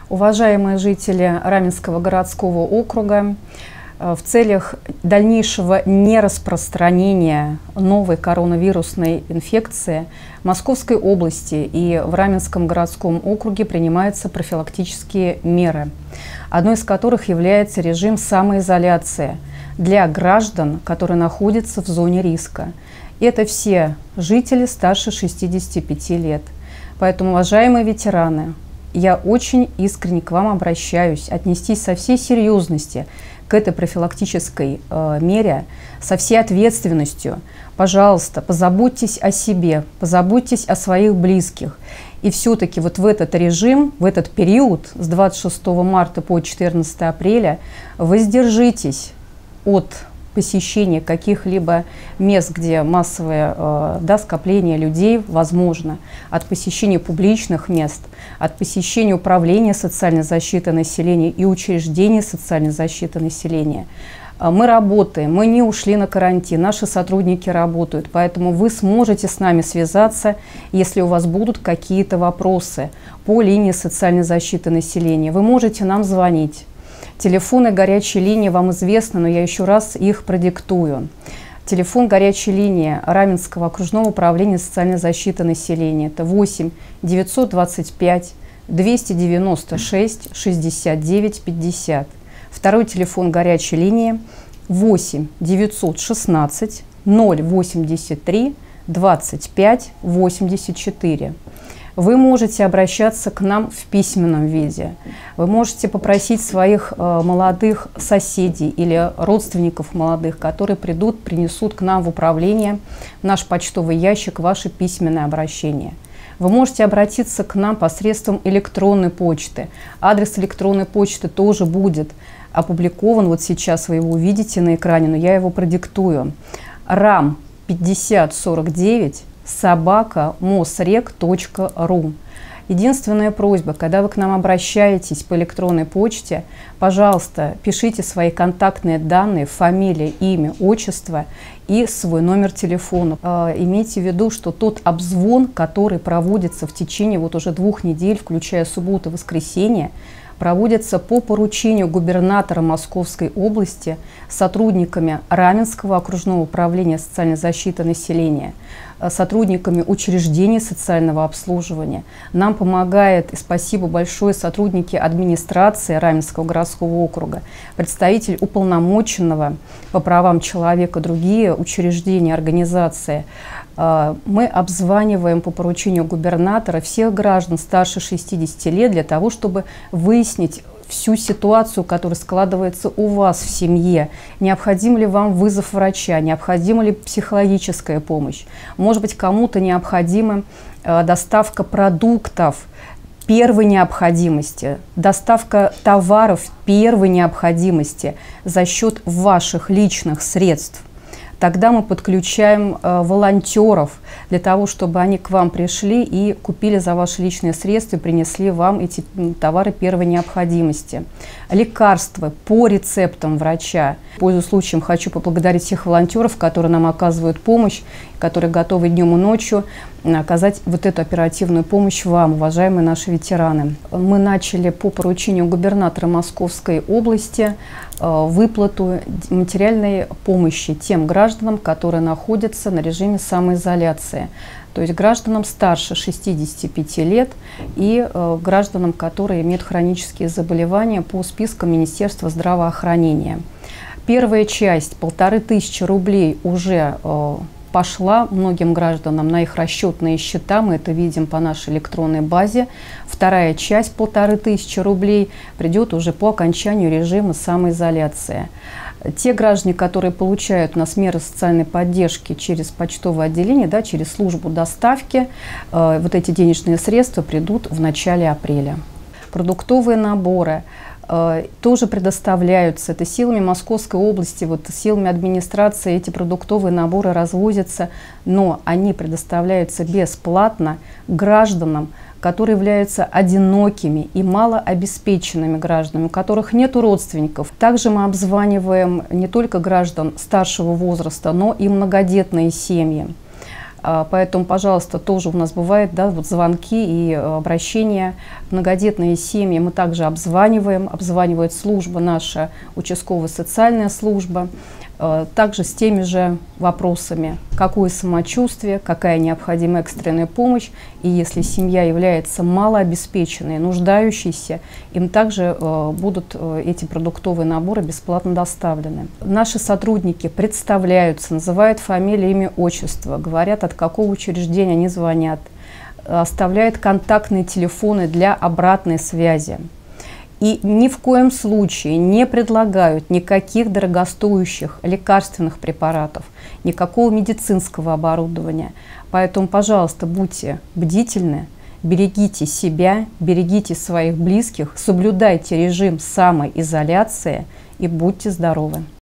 Уважаемые жители Раменского городского округа, в целях дальнейшего нераспространения новой коронавирусной инфекции в Московской области и в Раменском городском округе принимаются профилактические меры, одной из которых является режим самоизоляции для граждан, которые находятся в зоне риска. Это все жители старше 65 лет. Поэтому, уважаемые ветераны, я очень искренне к вам обращаюсь, отнестись со всей серьезностью к этой профилактической мере, со всей ответственностью. Пожалуйста, позаботьтесь о себе, позаботьтесь о своих близких. И все-таки вот в этот режим, в этот период с 26 марта по 14 апреля воздержитесь от посещения каких-либо мест, где массовое скопление людей возможно, от посещения публичных мест, от посещения управления социальной защиты населения и учреждений социальной защиты населения. Мы работаем, мы не ушли на карантин, наши сотрудники работают, поэтому вы сможете с нами связаться, если у вас будут какие-то вопросы по линии социальной защиты населения. Вы можете нам звонить. Телефоны горячей линии вам известны, но я еще раз их продиктую. Телефон горячей линии Раменского окружного управления социальной защиты населения – это 8 925 296 69 50. Второй телефон горячей линии – 8 916 083 25 84. Вы можете обращаться к нам в письменном виде. Вы можете попросить своих молодых соседей или родственников молодых, которые придут, принесут к нам в управление, в наш почтовый ящик, ваше письменное обращение. Вы можете обратиться к нам посредством электронной почты. Адрес электронной почты тоже будет опубликован. Вот сейчас вы его увидите на экране, но я его продиктую. ram5049@mosreg.ru. Единственная просьба, когда вы к нам обращаетесь по электронной почте, пожалуйста, пишите свои контактные данные, фамилия, имя, отчество и свой номер телефона. Имейте в виду, что тот обзвон, который проводится в течение вот уже 2 недель, включая субботу и воскресенье, проводится по поручению губернатора Московской области сотрудниками Раменского окружного управления социальной защиты населения, сотрудниками учреждений социального обслуживания. Нам помогает, и спасибо большое, сотрудники администрации Раменского городского округа, представитель уполномоченного по правам человека, другие учреждения, организации. Мы обзваниваем по поручению губернатора всех граждан старше 60 лет для того, чтобы выяснить всю ситуацию, которая складывается у вас в семье. Необходим ли вам вызов врача, необходима ли психологическая помощь. Может быть, кому-то необходима доставка продуктов первой необходимости, доставка товаров первой необходимости за счет ваших личных средств. Тогда мы подключаем волонтеров для того, чтобы они к вам пришли и купили за ваши личные средства и принесли вам эти товары первой необходимости. Лекарства по рецептам врача. Пользуясь случаем, хочу поблагодарить всех волонтеров, которые нам оказывают помощь, которые готовы днем и ночью оказать вот эту оперативную помощь вам, уважаемые наши ветераны. Мы начали по поручению губернатора Московской области выплату материальной помощи тем гражданам, которые находятся на режиме самоизоляции. То есть гражданам старше 65 лет и гражданам, которые имеют хронические заболевания по спискам Министерства здравоохранения. Первая часть, 1500 рублей, уже пошла многим гражданам на их расчетные счета, мы это видим по нашей электронной базе. Вторая часть, 1500 рублей, придет уже по окончанию режима самоизоляции. Те граждане, которые получают у нас меры социальной поддержки через почтовое отделение, через службу доставки, вот эти денежные средства придут в начале апреля. Продуктовые наборы тоже предоставляются. Это силами Московской области, силами администрации эти продуктовые наборы развозятся, но они предоставляются бесплатно гражданам, которые являются одинокими и малообеспеченными гражданами, у которых нет родственников. Также мы обзваниваем не только граждан старшего возраста, но и многодетные семьи. Поэтому, пожалуйста, тоже у нас бывает, да, вот звонки и обращения. Многодетные семьи мы также обзваниваем, обзванивает служба наша, участковая социальная служба, также с теми же вопросами: какое самочувствие, какая необходима экстренная помощь. И если семья является малообеспеченной, нуждающейся, им также будут эти продуктовые наборы бесплатно доставлены. Наши сотрудники представляются, называют фамилию, имя, отчество, говорят, от какого учреждения они звонят, оставляют контактные телефоны для обратной связи. И ни в коем случае не предлагают никаких дорогостоящих лекарственных препаратов, никакого медицинского оборудования. Поэтому, пожалуйста, будьте бдительны, берегите себя, берегите своих близких, соблюдайте режим самоизоляции и будьте здоровы.